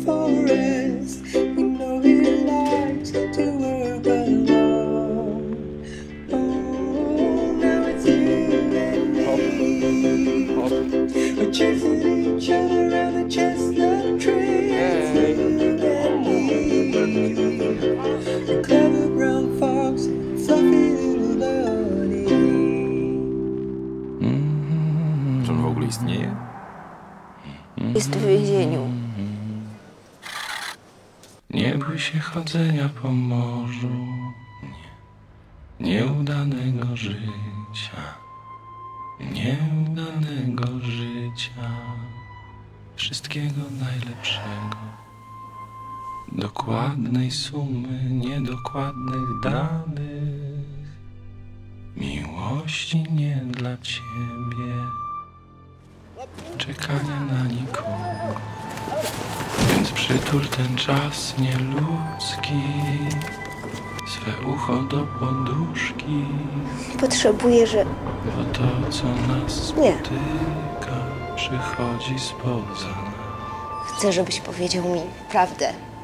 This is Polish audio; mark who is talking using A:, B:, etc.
A: forest. You know he likes to work alone. Oh, now it's you and me. We're chasing each other around the chestnut tree. It's you and me. The clever brown fox, fluffy little bunny.
B: Czy on w ogóle istnieje?
C: Jest w więzieniu.
D: Nie bój się chodzenia po morzu, nieudanego życia, nieudanego życia, wszystkiego najlepszego, dokładnej sumy, niedokładnych danych, miłości nie dla ciebie, czekania na nikogo. Więc przytul ten czas nieludzki, swe ucho do poduszki,
C: Potrzebuję, że...
D: bo to, co nas
C: Nie.
D: spotyka, przychodzi spoza nas.
C: Chcę, żebyś powiedział mi prawdę.